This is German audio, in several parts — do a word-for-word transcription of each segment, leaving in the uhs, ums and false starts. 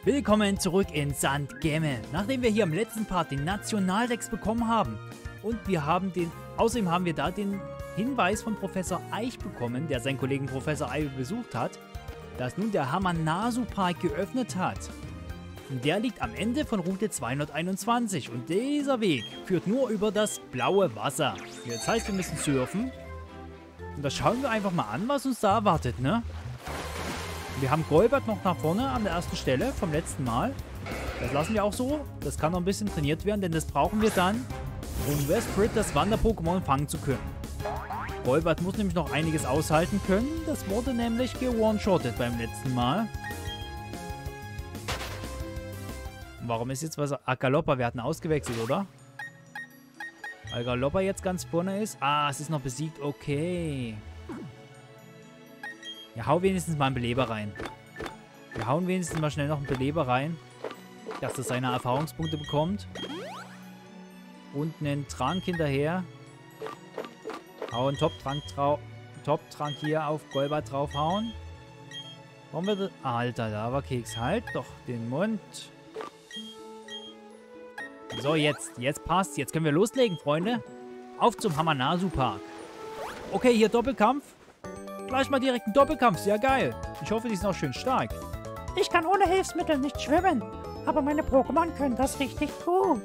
Willkommen zurück in Sankt Gemme. Nachdem wir hier im letzten Part den Nationaldex bekommen haben und wir haben den, außerdem haben wir da den Hinweis von Professor Eich bekommen, der seinen Kollegen Professor Eich besucht hat, dass nun der Hamanasu Park geöffnet hat. Und der liegt am Ende von Route zweihunderteinundzwanzig und dieser Weg führt nur über das blaue Wasser. Das heißt, wir müssen surfen. Und da schauen wir einfach mal an, was uns da erwartet, ne? Wir haben Golbat noch nach vorne an der ersten Stelle vom letzten Mal. Das lassen wir auch so. Das kann noch ein bisschen trainiert werden, denn das brauchen wir dann, um Westbrit das Wander-Pokémon fangen zu können. Golbat muss nämlich noch einiges aushalten können. Das wurde nämlich ge-one-shottet beim letzten Mal. Warum ist jetzt was? Ah, Galoppa, wir hatten ausgewechselt, oder? Weil Galoppa jetzt ganz vorne ist. Ah, es ist noch besiegt. Okay. Ja, hau wenigstens mal einen Beleber rein. Wir hauen wenigstens mal schnell noch einen Beleber rein. Dass das seine Erfahrungspunkte bekommt. Und einen Trank hinterher. Hau einen Top-Trank Top-Trank hier auf Golbat draufhauen. Warum wird das... Alter, Lava-Keks, halt doch den Mund. So, jetzt. Jetzt passt. Jetzt können wir loslegen, Freunde. Auf zum Hamanasu Park. Okay, hier Doppelkampf. Gleich mal direkt ein Doppelkampf. Sehr geil. Ich hoffe, die sind auch schön stark. Ich kann ohne Hilfsmittel nicht schwimmen. Aber meine Pokémon können das richtig gut.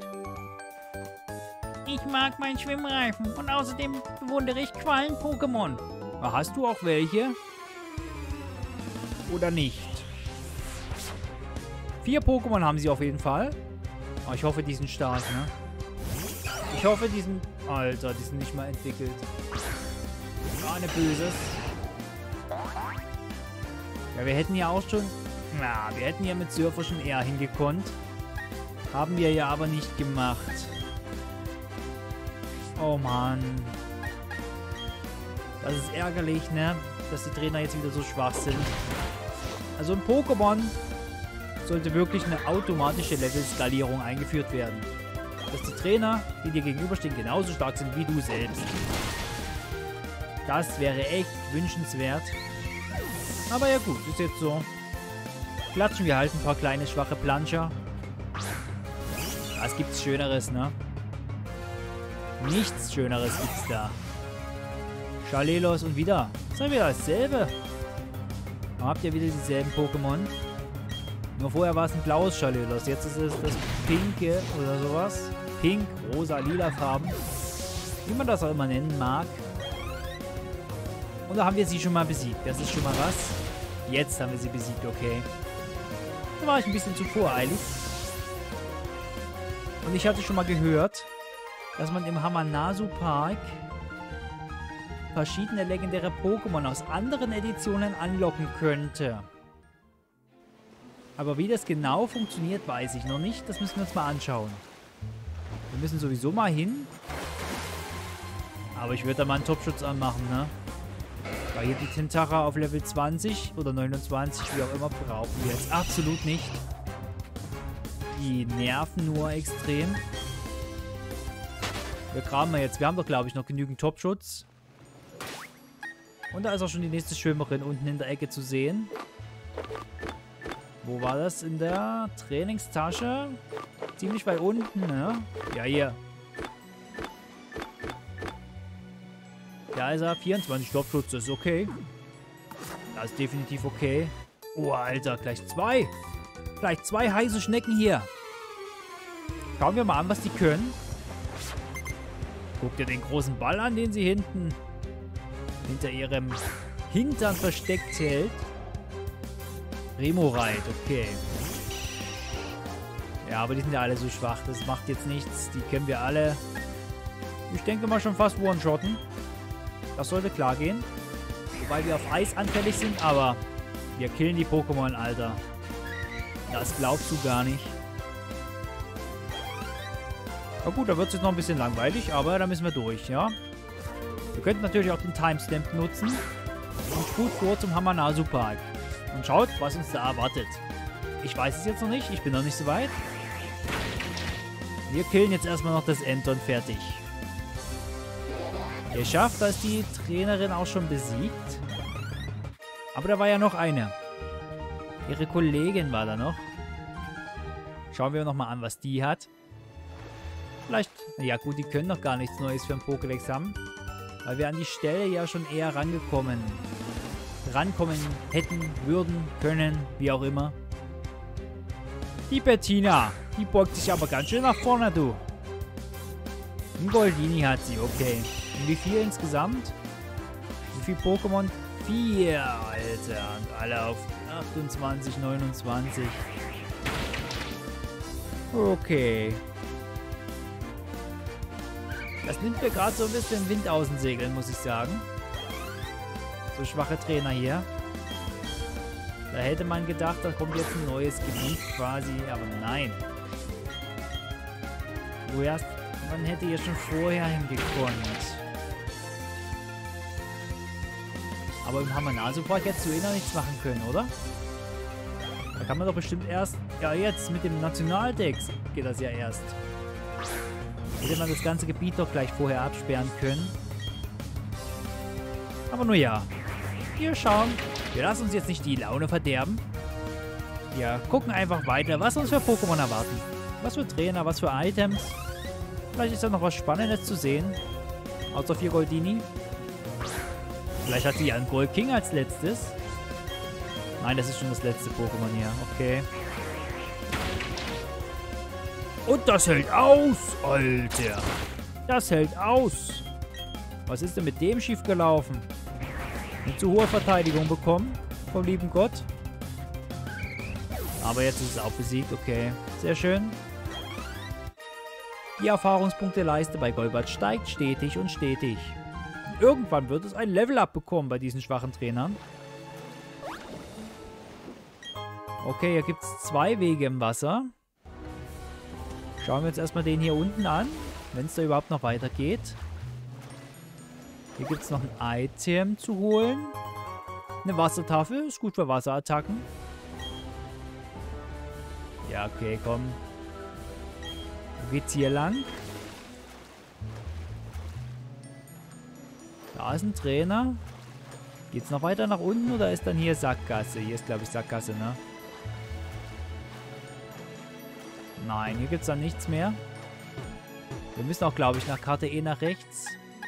Ich mag meinen Schwimmreifen. Und außerdem bewundere ich Quallen-Pokémon. Hast du auch welche? Oder nicht? Vier Pokémon haben sie auf jeden Fall. Oh, ich hoffe, die sind stark, ne? Ich hoffe, die sind... Alter, die sind nicht mal entwickelt. Gar nicht Böses. Ja, wir hätten ja auch schon... Na, wir hätten ja mit Surfer schon eher hingekonnt. Haben wir ja aber nicht gemacht. Oh Mann. Das ist ärgerlich, ne? Dass die Trainer jetzt wieder so schwach sind. Also ein Pokémon sollte wirklich eine automatische Level-Skalierung eingeführt werden. Dass die Trainer, die dir gegenüberstehen, genauso stark sind wie du selbst. Das wäre echt wünschenswert. Aber ja gut, ist jetzt so. Klatschen wir halt ein paar kleine, schwache Planscher. Was gibt's Schöneres, ne? Nichts Schöneres gibt's da. Schalelos und wieder. Das ist ja wieder dasselbe. Habt ihr wieder dieselben Pokémon? Nur vorher war es ein blaues Schalelos. Jetzt ist es das pinke oder sowas. Pink, rosa, lila Farben. Wie man das auch immer nennen mag. Und da haben wir sie schon mal besiegt. Das ist schon mal was. Jetzt haben wir sie besiegt, okay. Da war ich ein bisschen zu voreilig. Und ich hatte schon mal gehört, dass man im Hamanasu Park verschiedene legendäre Pokémon aus anderen Editionen anlocken könnte. Aber wie das genau funktioniert, weiß ich noch nicht. Das müssen wir uns mal anschauen. Wir müssen sowieso mal hin. Aber ich würde da mal einen Topschutz anmachen, ne? Weil hier die Tentara auf Level zwanzig oder neunundzwanzig, wie auch immer, brauchen wir jetzt absolut nicht. Die nerven nur extrem. Wir graben mal jetzt. Wir haben doch, glaube ich, noch genügend Topschutz. Und da ist auch schon die nächste Schwimmerin unten in der Ecke zu sehen. Wo war das? In der Trainingstasche? Ziemlich weit unten, ne? Ja, hier. Da ist er. vierundzwanzig Topschutz, das ist okay. Das ist definitiv okay. Oh, Alter, gleich zwei. Gleich zwei heiße Schnecken hier. Schauen wir mal an, was die können. Guck dir den großen Ball an, den sie hinten hinter ihrem Hintern versteckt hält. Remoraid, okay. Ja, aber die sind ja alle so schwach. Das macht jetzt nichts. Die kennen wir alle. Ich denke mal schon fast One-Shotten. Das sollte klar gehen. Wobei wir auf Eis anfällig sind, aber wir killen die Pokémon, Alter. Das glaubst du gar nicht. Na gut, da wird es jetzt noch ein bisschen langweilig, aber da müssen wir durch, ja? Wir könnten natürlich auch den Timestamp nutzen und spult vor zum Hamanasu Park. Und schaut, was uns da erwartet. Ich weiß es jetzt noch nicht, ich bin noch nicht so weit. Wir killen jetzt erstmal noch das Enton fertig. Geschafft, da ist die Trainerin auch schon besiegt. Aber da war ja noch eine. Ihre Kollegin war da noch. Schauen wir nochmal an, was die hat. Vielleicht, ja gut, die können noch gar nichts Neues für einen Pokédex haben. Weil wir an die Stelle ja schon eher rangekommen. Rankommen hätten, würden, können, wie auch immer. Die Bettina, die beugt sich aber ganz schön nach vorne, du. Ein Goldini hat sie, okay. Und wie viel insgesamt? Wie viel Pokémon? Vier, Alter. Und alle auf achtundzwanzig, neunundzwanzig. Okay. Das nimmt mir gerade so ein bisschen Wind aus den Segeln, muss ich sagen. So schwache Trainer hier. Da hätte man gedacht, da kommt jetzt ein neues Gebiet quasi, aber nein. Du erst, man hätte hier schon vorher hingekonnt. Aber im Hamanasu-Park hättest du eh noch nichts machen können, oder? Da kann man doch bestimmt erst... Ja, jetzt mit dem Nationaldex geht das ja erst. Hätte man das ganze Gebiet doch gleich vorher absperren können. Aber nur ja. Wir schauen. Wir lassen uns jetzt nicht die Laune verderben. Wir gucken einfach weiter, was uns für Pokémon erwarten. Was für Trainer, was für Items. Vielleicht ist da noch was Spannendes zu sehen. Außer vier Goldini. Vielleicht hat sie ja einen Gold King als letztes. Nein, das ist schon das letzte Pokémon hier. Okay. Und das hält aus, Alter. Das hält aus. Was ist denn mit dem schiefgelaufen? Eine zu hohe Verteidigung bekommen. Vom lieben Gott. Aber jetzt ist es auch besiegt. Okay. Sehr schön. Die Erfahrungspunkteleiste bei Golbat steigt stetig und stetig. Und irgendwann wird es ein Level-Up bekommen bei diesen schwachen Trainern. Okay, hier gibt es zwei Wege im Wasser. Schauen wir uns erstmal den hier unten an, wenn es da überhaupt noch weitergeht. Hier gibt es noch ein Item zu holen. Eine Wassertafel, ist gut für Wasserattacken. Ja, okay, komm. Wo geht's hier lang? Da ist ein Trainer. Geht's noch weiter nach unten oder ist dann hier Sackgasse? Hier ist, glaube ich, Sackgasse, ne? Nein, hier gibt es dann nichts mehr. Wir müssen auch, glaube ich, nach Karte E nach rechts.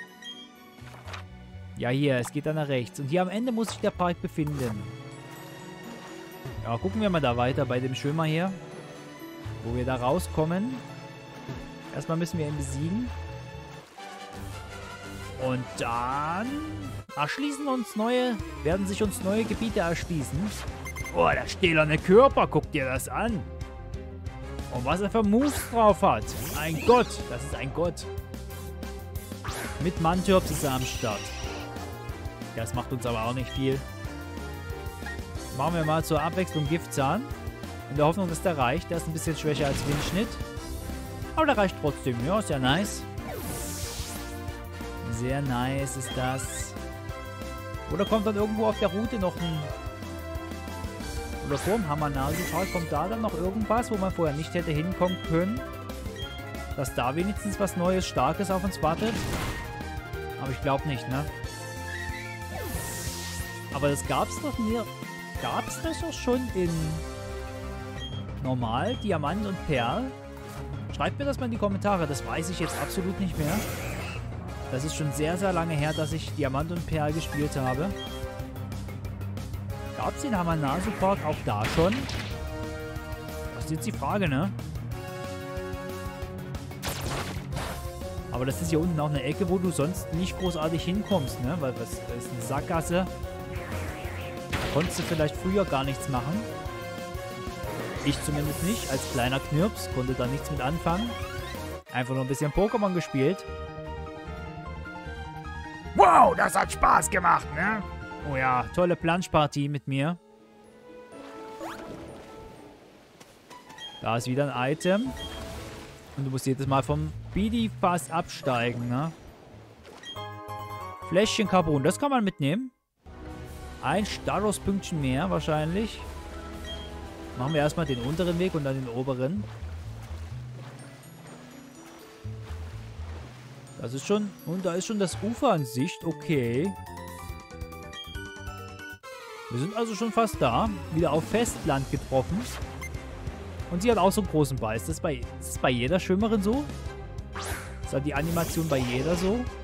Ja, hier, es geht dann nach rechts. Und hier am Ende muss sich der Park befinden. Ja, gucken wir mal da weiter bei dem Schwimmer hier. Wo wir da rauskommen. Erstmal müssen wir ihn besiegen. Und dann erschließen uns neue, werden sich uns neue Gebiete erschließen. Oh, der stählerne Körper, guck dir das an. Und was er für Moves drauf hat. Ein Gott. Das ist ein Gott. Mit Mantürps ist er am Start. Das macht uns aber auch nicht viel. Machen wir mal zur Abwechslung Giftzahn. In der Hoffnung, dass der reicht. Der ist ein bisschen schwächer als Windschnitt. Aber der reicht trotzdem. Ja, ist ja nice. Sehr nice ist das. Oder kommt dann irgendwo auf der Route noch ein... Oder vorm Hamanasu-Park kommt da dann noch irgendwas, wo man vorher nicht hätte hinkommen können. Dass da wenigstens was Neues, Starkes auf uns wartet. Aber ich glaube nicht, ne? Aber das gab's doch mir. Gab's das doch schon in Normal, Diamant und Perl? Schreibt mir das mal in die Kommentare, das weiß ich jetzt absolut nicht mehr. Das ist schon sehr, sehr lange her, dass ich Diamant und Perl gespielt habe. Gab es den Hamanasu-Park auch da schon? Das ist jetzt die Frage, ne? Aber das ist hier unten auch eine Ecke, wo du sonst nicht großartig hinkommst, ne? Weil das ist eine Sackgasse. Da konntest du vielleicht früher gar nichts machen. Ich zumindest nicht. Als kleiner Knirps konnte da nichts mit anfangen. Einfach nur ein bisschen Pokémon gespielt. Wow, das hat Spaß gemacht, ne? Oh ja, tolle Planschpartie mit mir. Da ist wieder ein Item. Und du musst jedes Mal vom Bidi-Fass absteigen, ne? Fläschchen Carbon, das kann man mitnehmen. Ein Status-Pünktchen mehr wahrscheinlich. Machen wir erstmal den unteren Weg und dann den oberen. Das ist schon... Und da ist schon das Ufer in Sicht. Okay. Wir sind also schon fast da. Wieder auf Festland getroffen. Und sie hat auch so einen großen Ball. Ist das bei, ist das bei jeder Schwimmerin so? Ist da die Animation bei jeder so? Und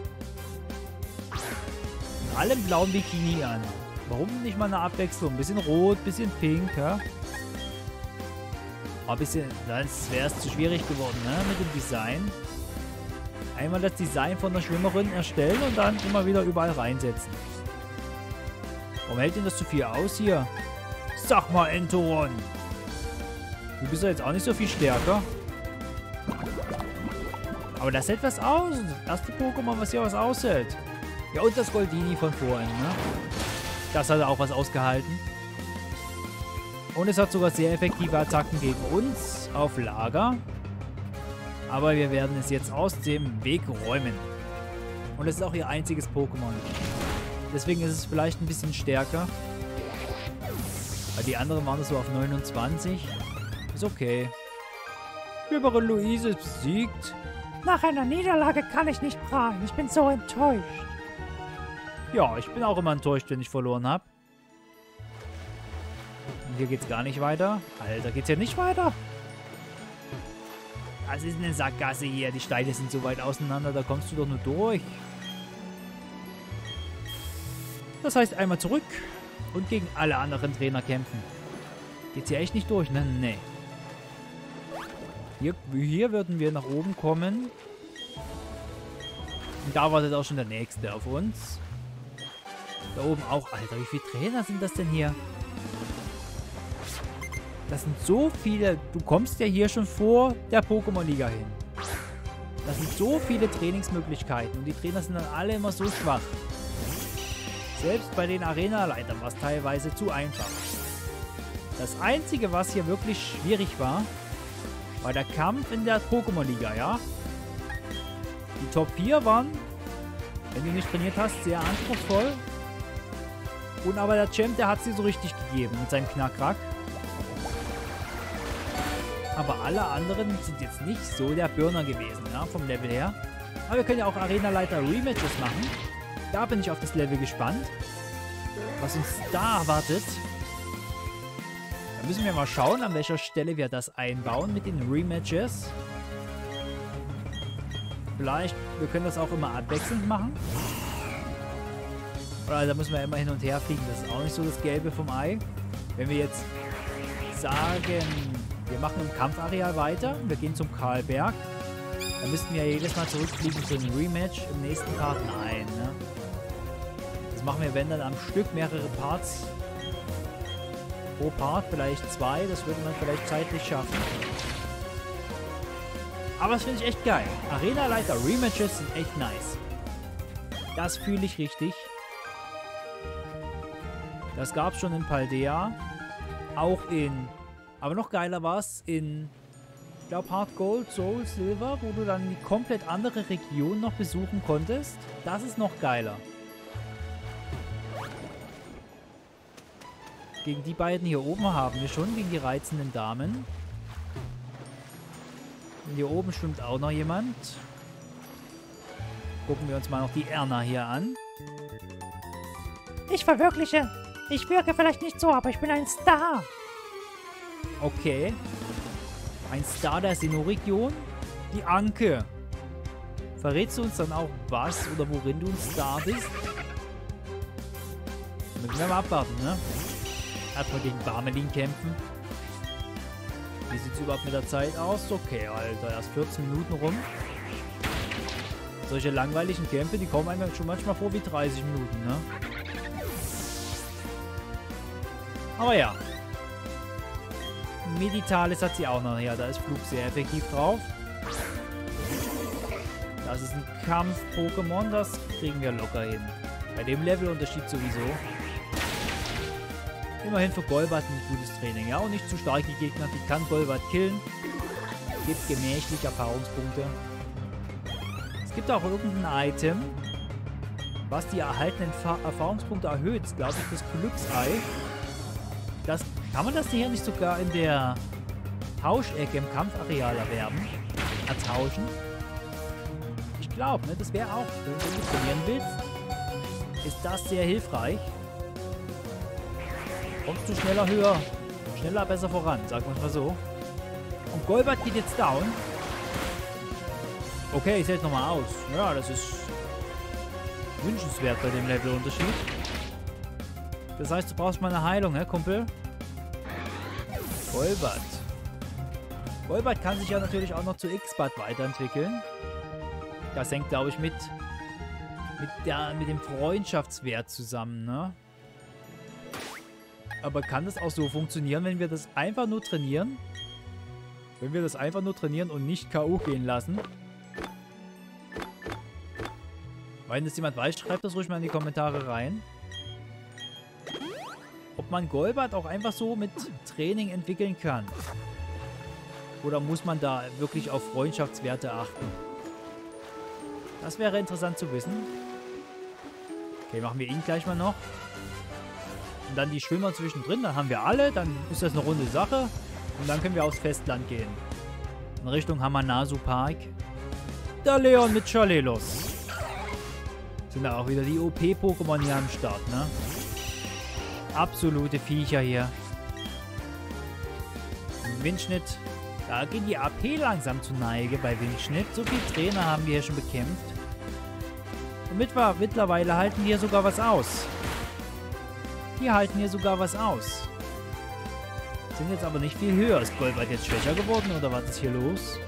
alle im blauen Bikini an. Warum nicht mal eine Abwechslung? Ein bisschen rot, ein bisschen pink, ja? Aber ein bisschen, das wäre es zu schwierig geworden, ne? Mit dem Design. Einmal das Design von der Schwimmerin erstellen und dann immer wieder überall reinsetzen. Warum hält denn das zu viel aus hier? Sag mal, Entoron. Du bist ja jetzt auch nicht so viel stärker. Aber das hält was aus. Das erste Pokémon, was hier was aushält. Ja, und das Goldini von vorhin, ne? Das hat auch was ausgehalten. Und es hat sogar sehr effektive Attacken gegen uns auf Lager. Aber wir werden es jetzt aus dem Weg räumen. Und es ist auch ihr einziges Pokémon. Deswegen ist es vielleicht ein bisschen stärker. Weil die anderen waren so auf neunundzwanzig. Ist okay. Schwimmerin Luise ist besiegt. Nach einer Niederlage kann ich nicht prahlen. Ich bin so enttäuscht. Ja, ich bin auch immer enttäuscht, wenn ich verloren habe. Und hier geht's gar nicht weiter. Alter, geht's hier nicht weiter? Das ist eine Sackgasse hier. Die Steine sind so weit auseinander, da kommst du doch nur durch. Das heißt, einmal zurück und gegen alle anderen Trainer kämpfen. Geht's hier echt nicht durch, ne? Nee. Hier, hier würden wir nach oben kommen. Und da wartet auch schon der nächste auf uns. Da oben auch. Alter, wie viele Trainer sind das denn hier? Das sind so viele. Du kommst ja hier schon vor der Pokémon-Liga hin. Das sind so viele Trainingsmöglichkeiten. Und die Trainer sind dann alle immer so schwach. Selbst bei den Arena-Leitern war es teilweise zu einfach. Das Einzige, was hier wirklich schwierig war, war der Kampf in der Pokémon-Liga, ja? Die Top vier waren, wenn du nicht trainiert hast, sehr anspruchsvoll. Und aber der Champ, der hat sie so richtig gegeben mit seinem Knackrack. Aber alle anderen sind jetzt nicht so der Burner gewesen, ja, vom Level her. Aber wir können ja auch Arena-Leiter Rematches machen. Da bin ich auf das Level gespannt. Was uns da erwartet. Da müssen wir mal schauen, an welcher Stelle wir das einbauen mit den Rematches. Vielleicht, wir können das auch immer abwechselnd machen. Oder da müssen wir immer hin und her fliegen. Das ist auch nicht so das Gelbe vom Ei. Wenn wir jetzt sagen, wir machen im Kampfareal weiter, wir gehen zum Karlberg, dann müssten wir ja jedes Mal zurückfliegen für ein Rematch im nächsten Part. Nein, ne? Das machen wir, wenn dann am Stück, mehrere Parts pro Part, vielleicht zwei, das würde man vielleicht zeitlich schaffen. Aber das finde ich echt geil. Arena-Leiter Rematches sind echt nice. Das fühle ich richtig. Das gab es schon in Paldea. Auch in... Aber noch geiler war es in... Ich glaube Heart Gold, Soul, Silver, wo du dann die komplett andere Region noch besuchen konntest. Das ist noch geiler. Gegen die beiden hier oben haben wir schon, gegen die reizenden Damen. Und hier oben schwimmt auch noch jemand. Gucken wir uns mal noch die Erna hier an. Ich verwirkliche. Ich wirke vielleicht nicht so, aber ich bin ein Star. Okay. Ein Star der Sinnoh-Region. Die Anke. Verrätst du uns dann auch, was oder worin du ein Star bist? Müssen wir mal abwarten, ne? Erstmal gegen Barmelin kämpfen. Wie sieht es überhaupt mit der Zeit aus? Okay, Alter, erst vierzehn Minuten rum. Solche langweiligen Kämpfe, die kommen einem schon manchmal vor wie dreißig Minuten, ne? Aber ja. Meditalis hat sie auch noch. Ja, da ist Flug sehr effektiv drauf. Das ist ein Kampf-Pokémon, das kriegen wir locker hin. Bei dem Levelunterschied sowieso. Immerhin für Golbat ein gutes Training, ja? Und nicht zu starke Gegner, die kann Golbat killen. Gibt gemächlich Erfahrungspunkte. Es gibt auch irgendein Item, was die erhaltenen Fa- Erfahrungspunkte erhöht. Das glaube ich, das Glücksei. Das, kann man das hier nicht sogar in der Tauschecke im Kampfareal erwerben? Ertauschen? Ich glaube, ne? Das wäre auch, wenn du trainieren willst, ist das sehr hilfreich. Kommst du schneller höher, schneller besser voran, sagen wir es mal so. Und Golbat geht jetzt down. Okay, ich sehe es nochmal aus. Ja, das ist wünschenswert bei dem Levelunterschied. Das heißt, du brauchst mal eine Heilung, hä, Kumpel? Golbat. Golbat kann sich ja natürlich auch noch zu X-Bat weiterentwickeln. Das hängt, glaube ich, mit, mit, der, mit dem Freundschaftswert zusammen, ne? Aber kann das auch so funktionieren, wenn wir das einfach nur trainieren? Wenn wir das einfach nur trainieren und nicht K O gehen lassen? Wenn das jemand weiß, schreibt das ruhig mal in die Kommentare rein. Ob man Golbat auch einfach so mit Training entwickeln kann. Oder muss man da wirklich auf Freundschaftswerte achten? Das wäre interessant zu wissen. Okay, machen wir ihn gleich mal noch. Und dann die Schwimmer zwischendrin. Dann haben wir alle. Dann ist das eine runde Sache. Und dann können wir aufs Festland gehen. In Richtung Hamanasu Park. Der Leon mit Chalelos. Sind da auch wieder die O P-Pokémon hier am Start, ne? Absolute Viecher hier. Windschnitt. Da geht die A P langsam zu Neige bei Windschnitt. So viele Trainer haben wir hier schon bekämpft. Und mit, mittlerweile halten wir sogar was aus. Die halten hier sogar was aus. Sind jetzt aber nicht viel höher. Ist Golbat jetzt schwächer geworden oder was ist hier los?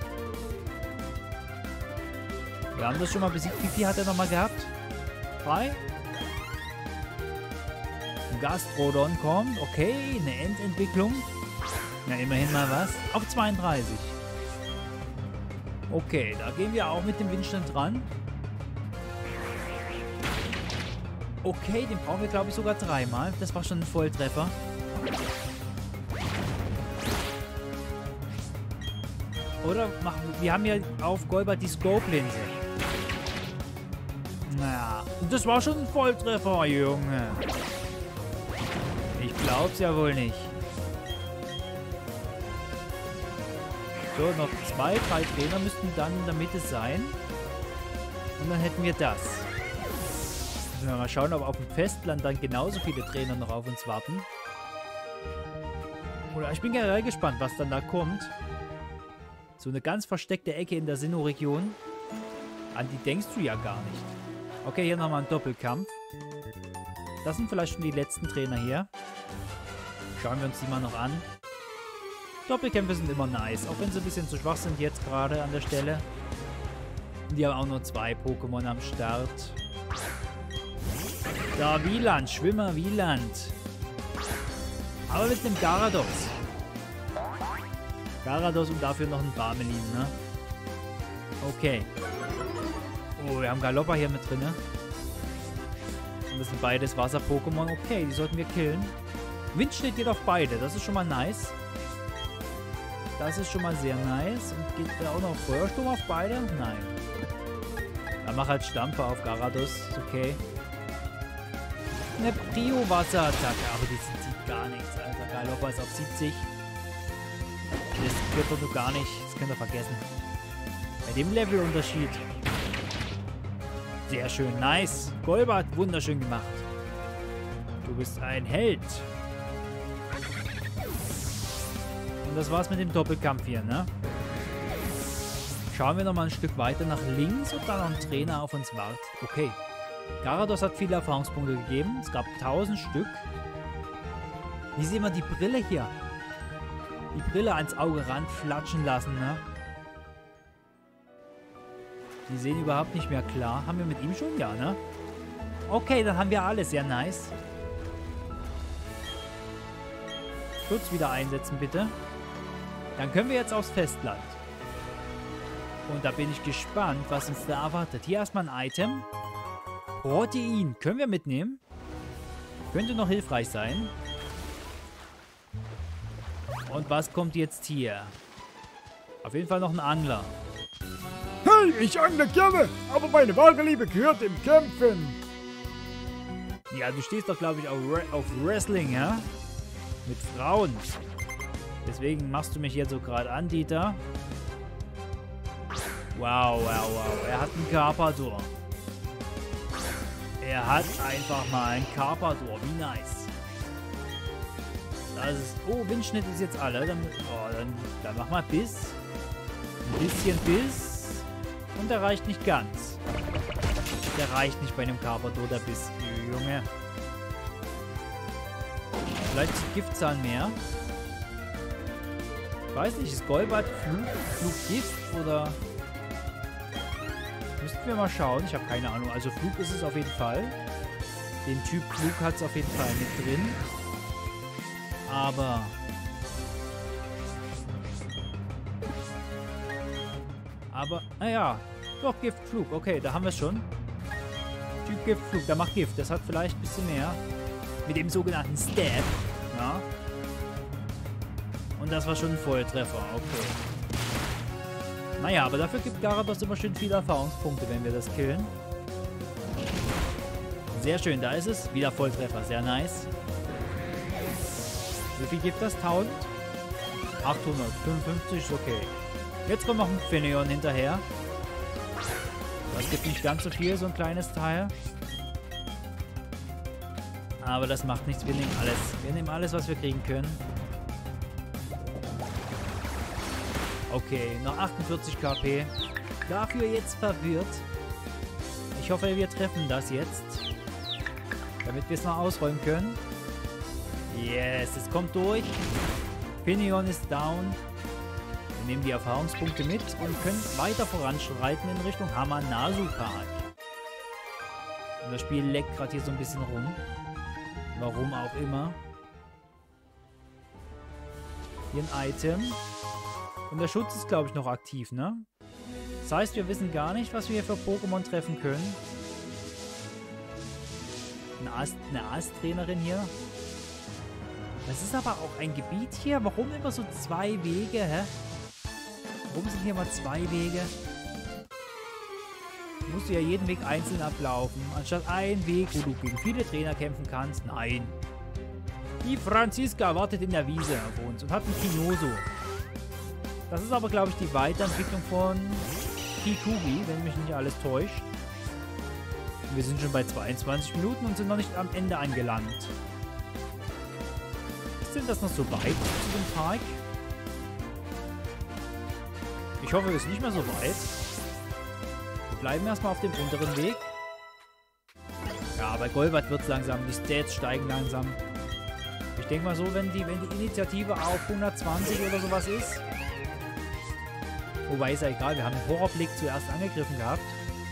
Wir haben das schon mal besiegt. Wie viel hat er nochmal gehabt? Drei? Ein Gastrodon kommt. Okay, eine Endentwicklung. Na, immerhin mal was. Auf zweiunddreißig. Okay, da gehen wir auch mit dem Windstand dran. Okay, den brauchen wir, glaube ich, sogar dreimal. Das war schon ein Volltreffer. Oder machen wir... Wir haben ja auf Golbat die Scope-Linse. Naja, das war schon ein Volltreffer, Junge. Ich glaub's ja wohl nicht. So, noch zwei, drei Trainer müssten dann in der Mitte sein. Und dann hätten wir das. Müssen wir mal schauen, ob auf dem Festland dann genauso viele Trainer noch auf uns warten. Oder ich bin generell gespannt, was dann da kommt. So eine ganz versteckte Ecke in der Sinnoh-Region. An die denkst du ja gar nicht. Okay, hier nochmal ein Doppelkampf. Das sind vielleicht schon die letzten Trainer hier. Schauen wir uns die mal noch an. Doppelkämpfe sind immer nice, auch wenn sie ein bisschen zu schwach sind jetzt gerade an der Stelle. Und die haben auch nur zwei Pokémon am Start. Da, Wieland, Schwimmer Wieland. Aber mit dem Garados. Garados und dafür noch ein Barmelin, ne? Okay. Oh, wir haben Galoppa hier mit drin. Und das sind beides Wasser-Pokémon. Okay, die sollten wir killen. Windschnitt geht auf beide, das ist schon mal nice. Das ist schon mal sehr nice. Und geht da auch noch Feuersturm auf beide? Nein. Dann mach halt Stampfer auf Garados. Ist okay. Eine Prio-Wasserattacke. Aber die sieht gar nichts, Alter. Galoppa ist auf siebzig. Das wird doch nur gar nicht. Das könnt ihr vergessen. Bei dem Levelunterschied. Sehr schön. Nice. Golbat, wunderschön gemacht. Du bist ein Held. Und das war's mit dem Doppelkampf hier, ne? Schauen wir nochmal ein Stück weiter nach links und dann noch ein Trainer auf uns wartet. Okay. Garados hat viele Erfahrungspunkte gegeben. Es gab tausend Stück. Wie sehen wir die Brille hier? Die Brille ans Auge ranflatschen lassen, ne? Die sehen überhaupt nicht mehr klar. Haben wir mit ihm schon? Ja, ne? Okay, dann haben wir alles. Sehr nice. Schutz wieder einsetzen, bitte. Dann können wir jetzt aufs Festland. Und da bin ich gespannt, was uns da erwartet. Hier erstmal ein Item. Protein. Können wir mitnehmen? Könnte noch hilfreich sein. Und was kommt jetzt hier? Auf jeden Fall noch ein Angler. Hey, ich angle gerne, aber meine wahre Liebe gehört im Kämpfen. Ja, du stehst doch, glaube ich, auf, Re auf Wrestling, ja? Mit Frauen. Deswegen machst du mich hier so gerade an, Dieter. Wow, wow, wow. Er hat einen Carpador. Er hat einfach mal einen Carpador. Wie nice. Das ist... Oh, Windschnitt ist jetzt alle. Dann, oh, dann, dann mach mal Biss. Ein bisschen Biss. Und der reicht nicht ganz. Der reicht nicht bei einem Carpador, der Biss. Junge. Vielleicht ist Giftzahn mehr. Ich weiß nicht, ist Golbat Flug, Flug Gift oder... Müssten wir mal schauen. Ich habe keine Ahnung. Also Flug ist es auf jeden Fall. Den Typ Flug hat es auf jeden Fall mit drin. Aber... Aber, naja. Doch, Giftflug. Okay, da haben wir es schon. Typ Giftflug, der macht Gift. Das hat vielleicht ein bisschen mehr. Mit dem sogenannten Stab. Ja. Und das war schon ein Volltreffer. Okay. Naja, aber dafür gibt Gyarados immer schön viele Erfahrungspunkte, wenn wir das killen. Sehr schön, da ist es. Wieder Volltreffer, sehr nice. Wie viel gibt das? tausend? achthundertfünfundfünfzig, okay. Jetzt kommt noch ein Finneon hinterher. Das gibt nicht ganz so viel, so ein kleines Teil. Aber das macht nichts, wir nehmen alles. Wir nehmen alles, was wir kriegen können. Okay, noch achtundvierzig KP. Dafür jetzt verwirrt. Ich hoffe, wir treffen das jetzt. Damit wir es noch ausräumen können. Yes, es kommt durch. Finneon ist down. Wir nehmen die Erfahrungspunkte mit und können weiter voranschreiten in Richtung Hamanazu Park. Und das Spiel leckt gerade hier so ein bisschen rum. Warum auch immer. Hier ein Item. Und der Schutz ist, glaube ich, noch aktiv, ne? Das heißt, wir wissen gar nicht, was wir hier für Pokémon treffen können. Eine Ast, eine Ast-Trainerin hier. Das ist aber auch ein Gebiet hier. Warum immer so zwei Wege, hä? Warum sind hier mal zwei Wege? Musst du ja jeden Weg einzeln ablaufen, anstatt ein Weg, wo du gegen viele Trainer kämpfen kannst. Nein. Die Franziska wartet in der Wiese auf uns und hat einen Kinoso. Das ist aber, glaube ich, die Weiterentwicklung von Kikugi, wenn mich nicht alles täuscht. Wir sind schon bei zweiundzwanzig Minuten und sind noch nicht am Ende angelangt. Sind das noch so weit zu dem Park? Ich hoffe, es ist nicht mehr so weit. Wir bleiben erstmal auf dem unteren Weg. Ja, bei Golbat wird es langsam. Die Stats steigen langsam. Ich denke mal so, wenn die, wenn die Initiative auf hundertzwanzig oder sowas ist. Wobei ist ja egal, wir haben den Horrorblick zuerst angegriffen gehabt.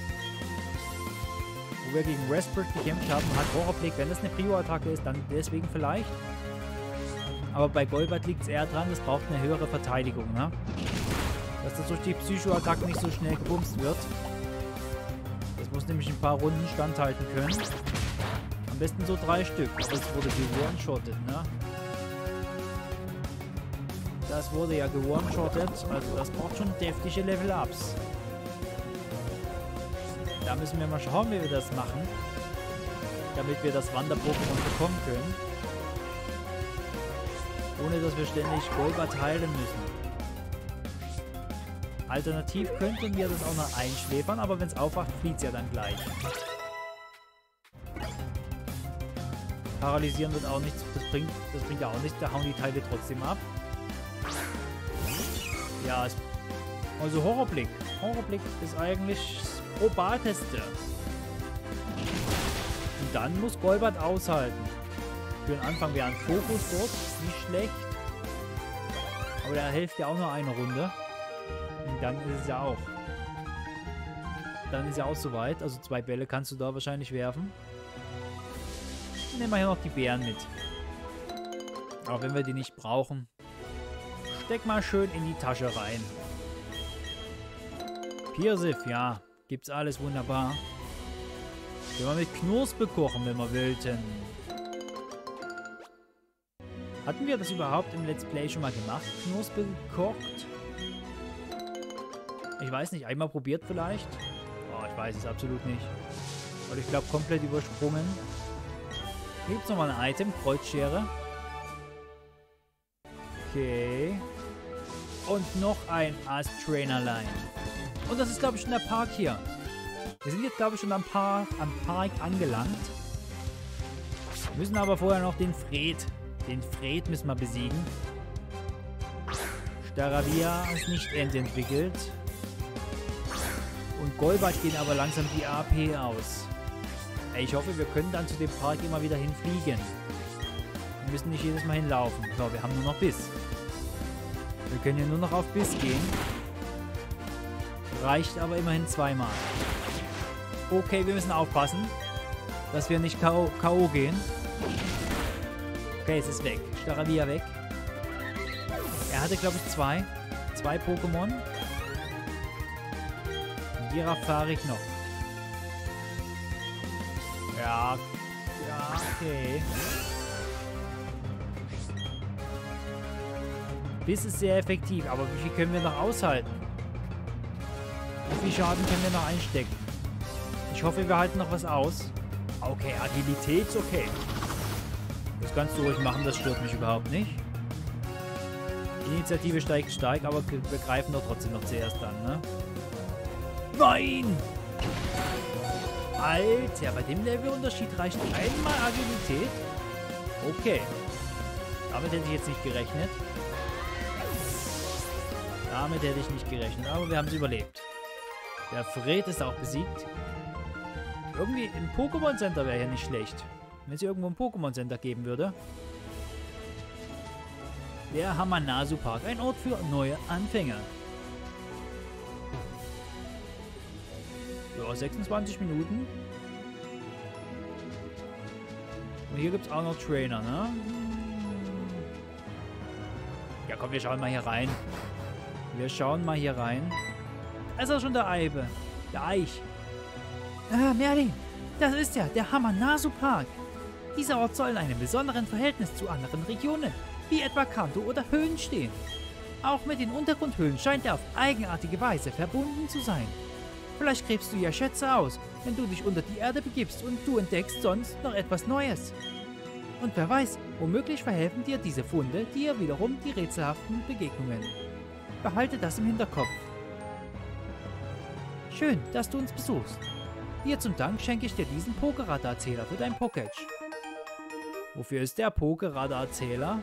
Wo wir gegen Respert gekämpft haben, hat Horrorblick, wenn das eine Prio-Attacke ist, dann deswegen vielleicht. Aber bei Golbat liegt es eher dran, das braucht eine höhere Verteidigung, ne? Dass das durch die Psycho-Attacke nicht so schnell gebumst wird. Das muss nämlich ein paar Runden standhalten können. Am besten so drei Stück. Aber es wurde gewone-shottet, ne? Das wurde ja gewone-shottet. Also das braucht schon deftige Level-Ups. Da müssen wir mal schauen, wie wir das machen. Damit wir das Wander-Pokémon bekommen können. Ohne dass wir ständig Golbat heilen müssen. Alternativ könnten wir das auch noch einschläfern, aber wenn es aufwacht, flieht es ja dann gleich. Paralysieren wird auch nichts, das bringt, das bringt ja auch nichts, da hauen die Teile trotzdem ab. Ja, es, also Horrorblick. Horrorblick ist eigentlich das probateste. Und dann muss Golbat aushalten. Für den Anfang wäre ein Fokus dort nicht schlecht. Aber der hilft ja auch nur eine Runde. Und dann ist es ja auch. Dann ist ja auch soweit. Also zwei Bälle kannst du da wahrscheinlich werfen. Nehmen wir hier noch die Bären mit. Aber wenn wir die nicht brauchen, steck mal schön in die Tasche rein. Pirsif, ja. Gibt's alles wunderbar. Können wir mit Knospe kochen, wenn wir wollten. Hatten wir das überhaupt im Let's Play schon mal gemacht? Knospe gekocht? Ich weiß nicht. Einmal probiert vielleicht? Oh, ich weiß es absolut nicht. Weil ich glaube, komplett übersprungen. Hier gibt es nochmal ein Item. Kreuzschere. Okay. Und noch ein Ast-Trainerlein. Und das ist, glaube ich, schon der Park hier. Wir sind jetzt, glaube ich, schon am Park, am Park angelangt. Müssen aber vorher noch den Fred Den Fred müssen wir besiegen. Staravia ist nicht endentwickelt. Und Golbat gehen aber langsam die A P aus. Ey, ich hoffe, wir können dann zu dem Park immer wieder hinfliegen. Wir müssen nicht jedes Mal hinlaufen. So, wir haben nur noch Biss. Wir können ja nur noch auf Biss gehen. Reicht aber immerhin zweimal. Okay, wir müssen aufpassen, dass wir nicht K O gehen. Okay, es ist weg. Staravia weg. Er hatte, glaube ich, zwei. Zwei Pokémon. Hierauf fahre ich noch. Ja. Ja, okay. Biss ist sehr effektiv, aber wie viel können wir noch aushalten? Wie viel Schaden können wir noch einstecken? Ich hoffe, wir halten noch was aus. Okay, Agilität ist okay. Das kannst du ruhig machen, das stört mich überhaupt nicht. Initiative steigt stark, aber wir greifen doch trotzdem noch zuerst an, ne? Nein! Alter, bei dem Levelunterschied reicht einmal Agilität. Okay. Damit hätte ich jetzt nicht gerechnet. Damit hätte ich nicht gerechnet, aber wir haben es überlebt. Der Fred ist auch besiegt. Irgendwie ein Pokémon Center wäre ja nicht schlecht. Wenn es hier irgendwo ein Pokémon Center geben würde. Der Hamanasu Park, ein Ort für neue Anfänger. Ja, sechsundzwanzig Minuten. Und hier gibt es auch noch Trainer, ne? Ja, komm, wir schauen mal hier rein. Wir schauen mal hier rein. Da ist auch schon der Eibe. Der Eich. Ah, Merlin, das ist ja der Hamanasu Park. Dieser Ort soll in einem besonderen Verhältnis zu anderen Regionen, wie etwa Kanto oder Höhlen, stehen. Auch mit den Untergrundhöhlen scheint er auf eigenartige Weise verbunden zu sein. Vielleicht gräbst du ja Schätze aus, wenn du dich unter die Erde begibst und du entdeckst sonst noch etwas Neues. Und wer weiß, womöglich verhelfen dir diese Funde dir wiederum die rätselhaften Begegnungen. Behalte das im Hinterkopf. Schön, dass du uns besuchst. Dir zum Dank schenke ich dir diesen Pokeradar-Zähler für dein Pokétch. Wofür ist der Pokeradar-Zähler?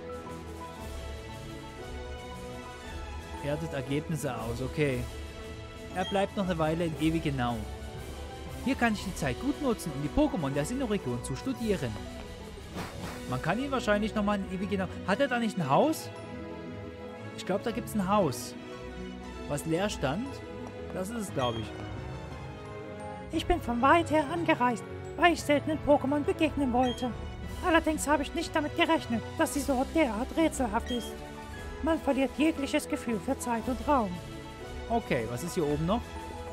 Wertet Ergebnisse aus, okay. Er bleibt noch eine Weile in Ewigenau. Hier kann ich die Zeit gut nutzen, um die Pokémon der Sinnoh-Region zu studieren. Man kann ihn wahrscheinlich nochmal in Ewigenau... Hat er da nicht ein Haus? Ich glaube, da gibt es ein Haus. Was leer stand? Das ist es, glaube ich. Ich bin von weit her angereist, weil ich seltenen Pokémon begegnen wollte. Allerdings habe ich nicht damit gerechnet, dass die Sorte derart rätselhaft ist. Man verliert jegliches Gefühl für Zeit und Raum. Okay, was ist hier oben noch?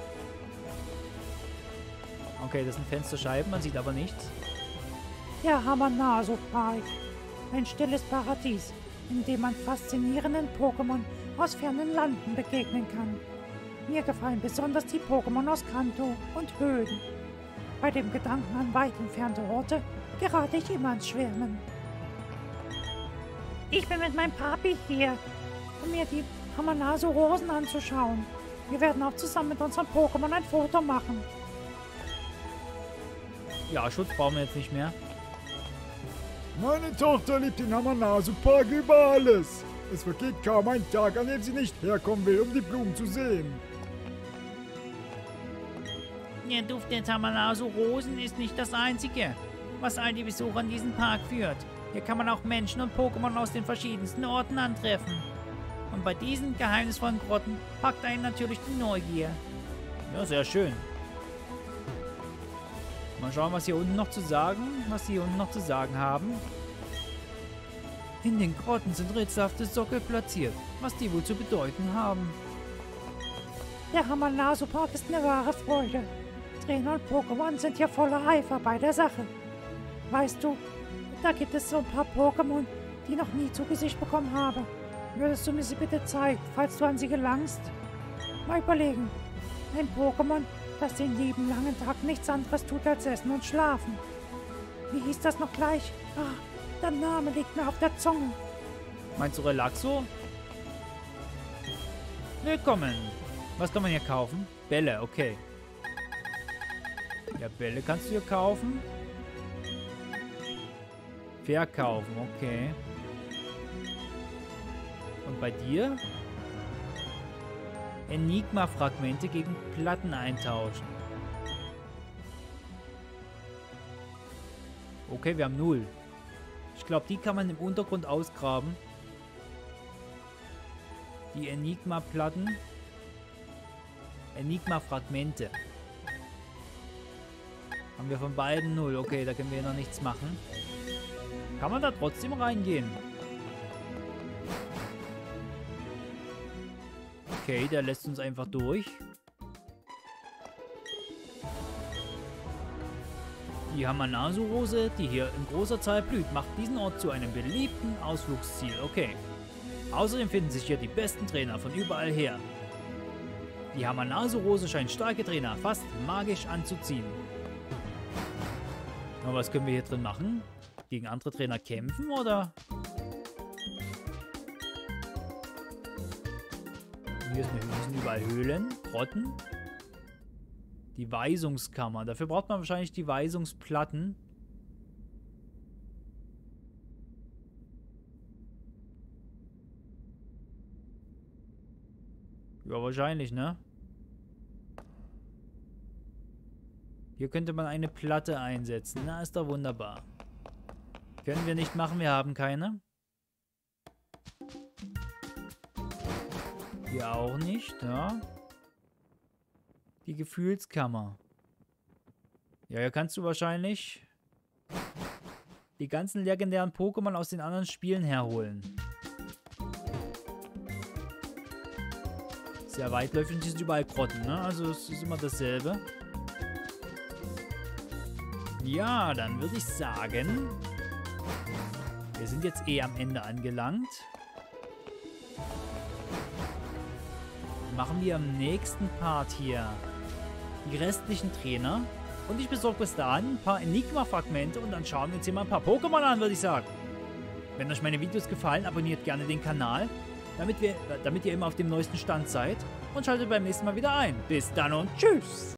Okay, das sind Fensterscheiben, man sieht aber nichts. Der Hamanasu Park. Ein stilles Paradies, in dem man faszinierenden Pokémon aus fernen Landen begegnen kann. Mir gefallen besonders die Pokémon aus Kanto und Höhlen. Bei dem Gedanken an weit entfernte Orte gerate ich immer ins Schwärmen. Ich bin mit meinem Papi hier, um mir die Hamanasu-Rosen anzuschauen. Wir werden auch zusammen mit unserem Pokémon ein Foto machen. Ja, Schutz brauchen wir jetzt nicht mehr. Meine Tochter liebt den Hamanasu Park über alles. Es vergeht kaum ein Tag, an dem sie nicht herkommen will, um die Blumen zu sehen. Der Duft der Hamanasu-Rosen ist nicht das Einzige, was all die Besucher in diesen Park führt. Hier kann man auch Menschen und Pokémon aus den verschiedensten Orten antreffen. Und bei diesen geheimnisvollen Grotten packt einen natürlich die Neugier. Ja, sehr schön. Mal schauen, was hier unten noch zu sagen, was sie hier unten noch zu sagen haben. In den Grotten sind rätselhafte Sockel platziert, was die wohl zu bedeuten haben. Der Hamanasu Park ist eine wahre Freude. Trainer und Pokémon sind hier voller Eifer bei der Sache. Weißt du, da gibt es so ein paar Pokémon, die ich noch nie zu Gesicht bekommen habe. Würdest du mir sie bitte zeigen, falls du an sie gelangst? Mal überlegen. Ein Pokémon, das den lieben langen Tag nichts anderes tut als essen und schlafen. Wie hieß das noch gleich? Ah, der Name liegt mir auf der Zunge. Meinst du Relaxo? Willkommen. Was kann man hier kaufen? Bälle, okay. Ja, Bälle kannst du hier kaufen. Verkaufen, okay. bei dir? Enigma-Fragmente gegen Platten eintauschen. Okay, wir haben null. Ich glaube, die kann man im Untergrund ausgraben. Die Enigma-Platten. Enigma-Fragmente. Haben wir von beiden null. Okay, da können wir noch nichts machen. Kann man da trotzdem reingehen? Okay, der lässt uns einfach durch. Die Hamanasu-Rose, die hier in großer Zahl blüht, macht diesen Ort zu einem beliebten Ausflugsziel. Okay. Außerdem finden sich hier die besten Trainer von überall her. Die Hamanasu-Rose scheint starke Trainer fast magisch anzuziehen. Aber was können wir hier drin machen? Gegen andere Trainer kämpfen, oder? Hier sind überall Höhlen, Grotten. Die Weisungskammer. Dafür braucht man wahrscheinlich die Weisungsplatten. Ja, wahrscheinlich, ne? Hier könnte man eine Platte einsetzen. Na, ist doch wunderbar. Können wir nicht machen, wir haben keine. Hier auch nicht, ja. Die Gefühlskammer. Ja, hier kannst du wahrscheinlich die ganzen legendären Pokémon aus den anderen Spielen herholen. Sehr weitläufig, die sind überall Grotten, ne? Also es ist immer dasselbe. Ja, dann würde ich sagen, wir sind jetzt eh am Ende angelangt. Machen wir im nächsten Part hier die restlichen Trainer. Und ich besorge bis dahin ein paar Enigma-Fragmente und dann schauen wir uns hier mal ein paar Pokémon an, würde ich sagen. Wenn euch meine Videos gefallen, abonniert gerne den Kanal, damit, wir, damit ihr immer auf dem neuesten Stand seid. Und schaltet beim nächsten Mal wieder ein. Bis dann und tschüss!